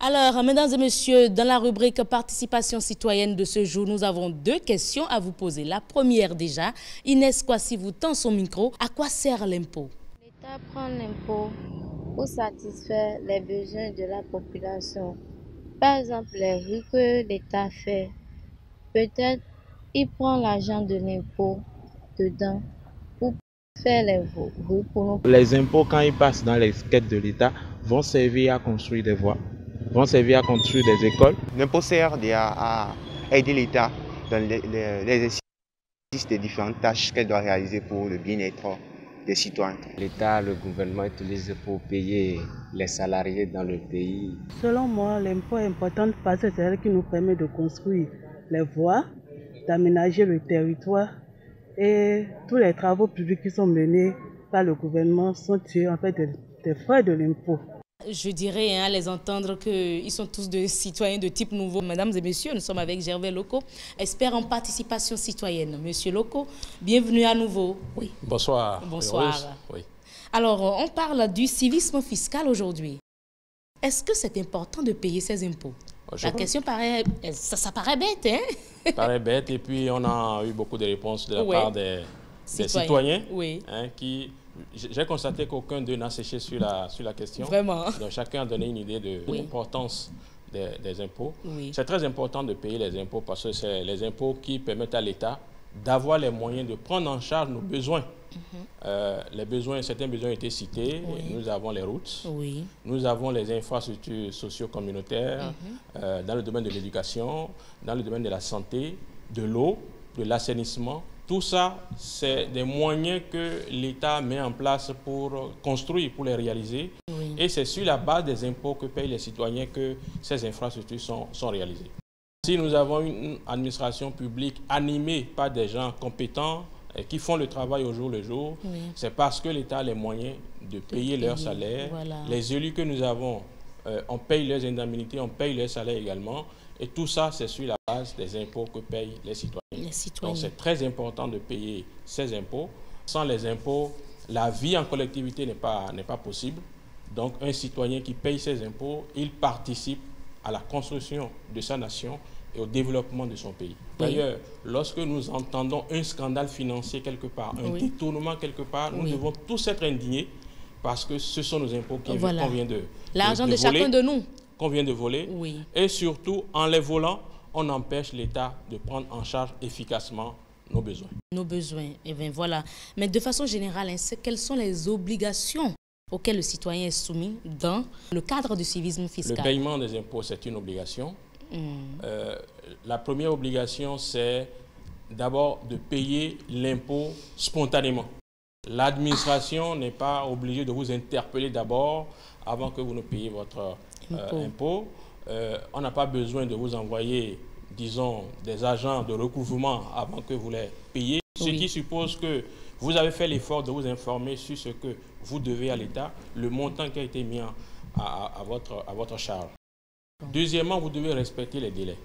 Alors, mesdames et messieurs, dans la rubrique participation citoyenne de ce jour, nous avons deux questions à vous poser. La première déjà, Inès Kwasi vous tend son micro. À quoi sert l'impôt? L'État prend l'impôt pour satisfaire les besoins de la population. Par exemple, les rues que l'État fait, peut-être il prend l'argent de l'impôt dedans pour faire les rues pour nous. Les impôts, quand ils passent dans les caisses de l'État, vont servir à construire des voies, vont servir à construire des écoles. L'impôt sert à aider l'État dans l'exercice des différentes tâches qu'elle doit réaliser pour le bien-être des citoyens. L'État, le gouvernement utilise pour payer les salariés dans le pays. Selon moi, l'impôt est important parce que c'est elle qui nous permet de construire les voies, d'aménager le territoire et tous les travaux publics qui sont menés par le gouvernement sont tirés en fait des frais de l'impôt. Je dirais, à les entendre, qu'ils sont tous des citoyens de type nouveau. Mesdames et messieurs, nous sommes avec Gervais Loko, expert en participation citoyenne. Monsieur Loko, bienvenue à nouveau. Oui. Bonsoir. Bonsoir. Oui. Alors, on parle du civisme fiscal aujourd'hui. Est-ce que c'est important de payer ses impôts? La question paraît, ça paraît bête, hein? Ça paraît bête, et puis on a eu beaucoup de réponses de la part des citoyens, oui. Qui... J'ai constaté qu'aucun d'eux n'a séché sur la question. Vraiment. Donc chacun a donné une idée de l'importance des impôts. Oui. C'est très important de payer les impôts parce que c'est les impôts qui permettent à l'État d'avoir les moyens de prendre en charge nos besoins. Les besoins, certains besoins ont été cités. Oui. Nous avons les routes, oui. Nous avons les infrastructures socio-communautaires, dans le domaine de l'éducation, dans le domaine de la santé, de l'eau, de l'assainissement. Tout ça, c'est des moyens que l'État met en place pour construire, pour les réaliser. Oui. Et c'est sur la base des impôts que payent les citoyens que ces infrastructures sont réalisées. Si nous avons une administration publique animée par des gens compétents et qui font le travail au jour le jour, oui. C'est parce que l'État a les moyens de payer leurs salaires. Voilà. Les élus que nous avons, on paye leurs indemnités, on paye leurs salaires également. Et tout ça, c'est sur la base des impôts que payent les citoyens. Donc, c'est très important de payer ces impôts. Sans les impôts, la vie en collectivité n'est pas possible. Donc, un citoyen qui paye ses impôts, il participe à la construction de sa nation et au développement de son pays. D'ailleurs, lorsque nous entendons un scandale financier quelque part, un détournement quelque part, nous devons tous être indignés parce que ce sont nos impôts qu'on vient de l'argent de voler, chacun de nous. Qu'on vient de voler. Oui. Et surtout, en les volant, on empêche l'État de prendre en charge efficacement nos besoins. Nos besoins, et bien voilà. Mais de façon générale, quelles sont les obligations auxquelles le citoyen est soumis dans le cadre du civisme fiscal? Le paiement des impôts, c'est une obligation. La première obligation, c'est d'abord de payer l'impôt spontanément. L'administration n'est pas obligée de vous interpeller d'abord avant que vous ne payiez votre impôt. On n'a pas besoin de vous envoyer, disons, des agents de recouvrement avant que vous les payiez, ce qui suppose que vous avez fait l'effort de vous informer sur ce que vous devez à l'État, le montant qui a été mis à votre charge. Deuxièmement, vous devez respecter les délais.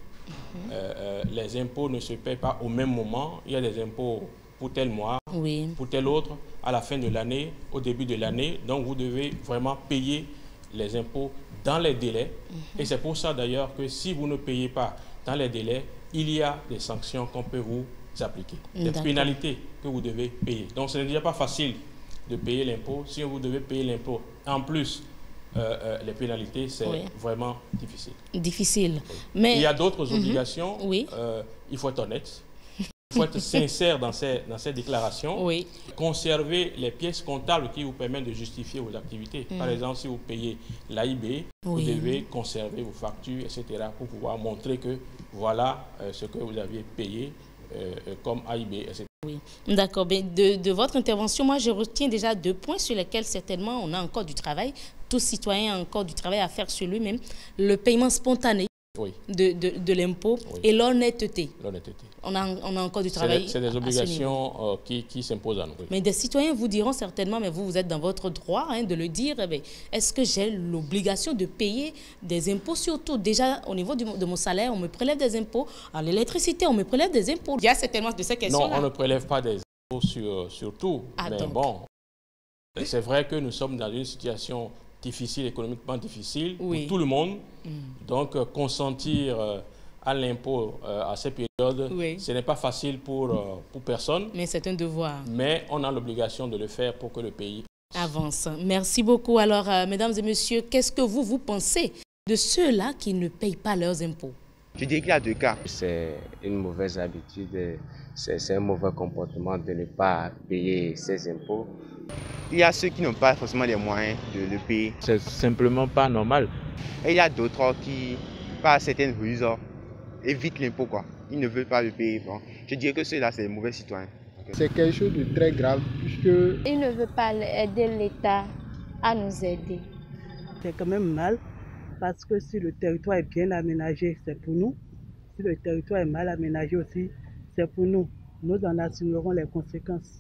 Les impôts ne se payent pas au même moment. Il y a des impôts pour tel mois, pour tel autre, à la fin de l'année, au début de l'année. Donc, vous devez vraiment payer les impôts dans les délais. Et c'est pour ça d'ailleurs que si vous ne payez pas dans les délais, il y a des sanctions qu'on peut vous appliquer, des pénalités que vous devez payer. Donc, ce n'est déjà pas facile de payer l'impôt. Si vous devez payer l'impôt, en plus, les pénalités, c'est vraiment difficile. Difficile. Oui. Mais il y a d'autres obligations. Il faut être honnête. Il faut être sincère dans ces déclarations. Conserver les pièces comptables qui vous permettent de justifier vos activités. Par exemple, si vous payez l'AIB, vous devez conserver vos factures, etc. pour pouvoir montrer que voilà ce que vous aviez payé comme AIB, etc. Oui, d'accord. De votre intervention, moi, je retiens déjà 2 points sur lesquels certainement on a encore du travail. Tout citoyen a encore du travail à faire sur lui-même. Le paiement spontané de l'impôt et l'honnêteté. On a encore du travail. C'est des obligations qui s'imposent à nous. Mais des citoyens vous diront certainement, mais vous êtes dans votre droit de le dire, est-ce que j'ai l'obligation de payer des impôts? Surtout, déjà, au niveau de mon salaire, on me prélève des impôts. À l'électricité, on me prélève des impôts. Il y a certainement de ces questions-là. Non, on ne prélève pas des impôts sur tout. Mais bon, c'est vrai que nous sommes dans une situation difficile, économiquement difficile Oui. pour tout le monde. Donc, consentir à l'impôt à ces périodes, Oui. ce n'est pas facile pour personne. Mais c'est un devoir. Mais on a l'obligation de le faire pour que le pays avance. Merci beaucoup. Alors, mesdames et messieurs, qu'est-ce que vous pensez de ceux-là qui ne payent pas leurs impôts? Je dirais qu'il y a deux cas. C'est une mauvaise habitude, c'est un mauvais comportement de ne pas payer ses impôts. Il y a ceux qui n'ont pas forcément les moyens de le payer. C'est simplement pas normal. Et il y a d'autres qui, par certaines ruses, évitent l'impôt, quoi. Ils ne veulent pas le payer. Bon, je dirais que ceux-là, c'est des mauvais citoyens. C'est quelque chose de très grave puisque... Il ne veut pas aider l'État à nous aider. C'est quand même mal parce que si le territoire est bien aménagé, c'est pour nous. Si le territoire est mal aménagé aussi, c'est pour nous. Nous en assumerons les conséquences.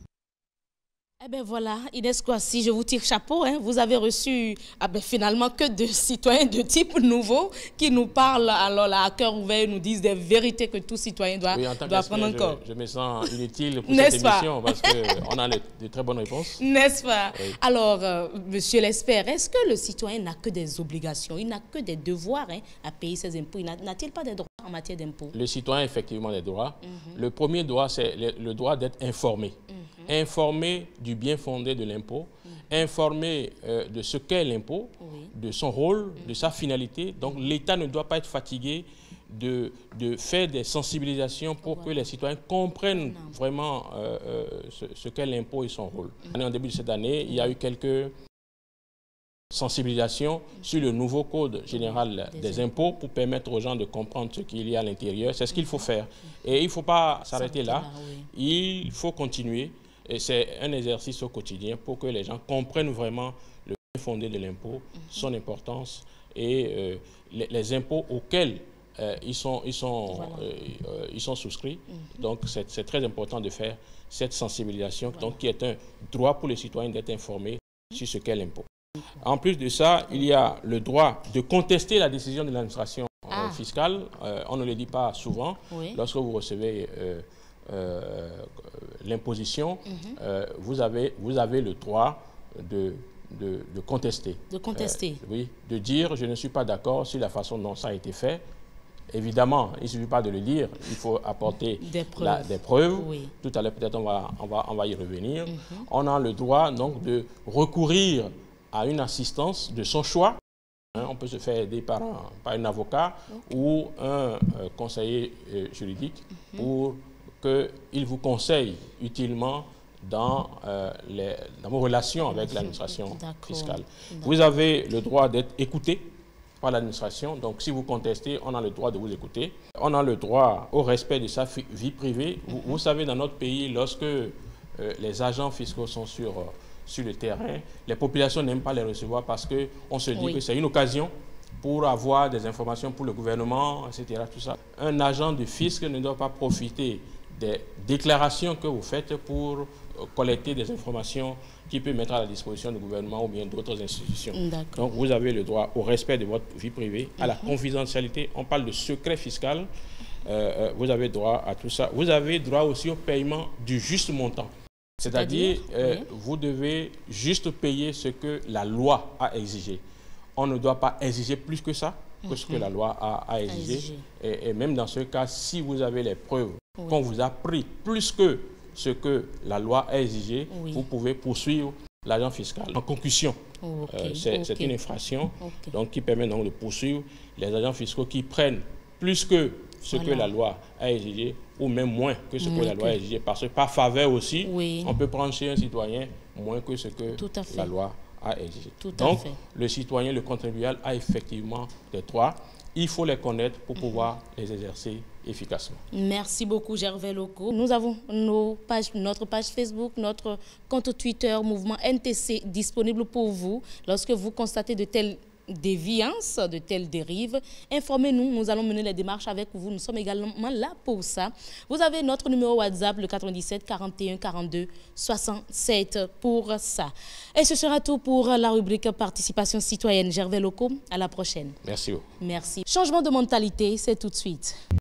Eh bien voilà, Inès Kouassi, je vous tire chapeau. Hein. Vous avez reçu finalement que de citoyens de type nouveau qui nous parlent alors là, à cœur ouvert, nous disent des vérités que tout citoyen doit prendre en compte. Je me sens inutile pour cette émission parce qu'on a de très bonnes réponses. N'est-ce pas? Oui. Alors, monsieur l'expert, est-ce que le citoyen n'a que des obligations, il n'a que des devoirs à payer ses impôts? N'a-t-il pas des droits en matière d'impôts? Le citoyen a effectivement des droits. Le premier droit, c'est le droit d'être informé. Informé du bien fondé de l'impôt, informé de ce qu'est l'impôt, de son rôle, de sa finalité. Donc l'État ne doit pas être fatigué de faire des sensibilisations pour que les citoyens comprennent vraiment ce qu'est l'impôt et son rôle. En début de cette année, il y a eu quelques sensibilisations sur le nouveau code général des impôts pour permettre aux gens de comprendre ce qu'il y a à l'intérieur. C'est ce qu'il faut faire. Et il ne faut pas s'arrêter là. Il faut continuer. Et c'est un exercice au quotidien pour que les gens comprennent vraiment le bien fondé de l'impôt, son importance et les impôts auxquels ils sont souscrits. Donc c'est très important de faire cette sensibilisation, donc qui est un droit pour les citoyens d'être informés sur ce qu'est l'impôt. En plus de ça, il y a le droit de contester la décision de l'administration fiscale. On ne le dit pas souvent. Lorsque vous recevez l'imposition, vous avez le droit de contester. De contester. Oui, de dire je ne suis pas d'accord sur la façon dont ça a été fait. Évidemment, il ne suffit pas de le dire, il faut apporter des preuves. Oui. Tout à l'heure, peut-être on va y revenir. On a le droit donc de recourir à une assistance de son choix. On peut se faire aider par un avocat ou un conseiller juridique pour qu'il vous conseille utilement dans vos relations avec l'administration fiscale. Vous avez le droit d'être écouté par l'administration. Donc, si vous contestez, on a le droit de vous écouter. On a le droit au respect de sa vie privée. Vous savez, dans notre pays, lorsque les agents fiscaux sont sur le terrain, les populations n'aiment pas les recevoir parce qu'on se dit que c'est une occasion pour avoir des informations pour le gouvernement, etc. Tout ça. Un agent du fisc ne doit pas profiter des déclarations que vous faites pour collecter des informations qui peuvent mettre à la disposition du gouvernement ou bien d'autres institutions. Donc vous avez le droit au respect de votre vie privée, à la confidentialité. On parle de secret fiscal. Vous avez droit à tout ça. Vous avez droit aussi au paiement du juste montant. C'est-à-dire, vous devez juste payer ce que la loi a exigé. On ne doit pas exiger plus que ça, que ce que la loi a exigé. Et même dans ce cas, si vous avez les preuves qu'on vous a pris plus que ce que la loi a exigé, vous pouvez poursuivre l'agent fiscal en concussion. C'est une infraction donc, qui permet donc de poursuivre les agents fiscaux qui prennent plus que ce que la loi a exigé ou même moins que ce que la loi a exigé. Parce que par faveur aussi, on peut prendre chez un citoyen moins que ce que la loi a exigé. Donc, le citoyen, le contribuable a effectivement des droits. Il faut les connaître pour pouvoir les exercer efficacement. Merci beaucoup, Gervais Loko. Nous avons notre page Facebook, notre compte Twitter, Mouvement NTC, disponible pour vous. Lorsque vous constatez de telles déviances, de telles dérives, informez-nous, nous allons mener les démarches avec vous. Nous sommes également là pour ça. Vous avez notre numéro WhatsApp, le 97 41 42 67 pour ça. Et ce sera tout pour la rubrique participation citoyenne. Gervais Loko, à la prochaine. Merci. Merci. Changement de mentalité, c'est tout de suite.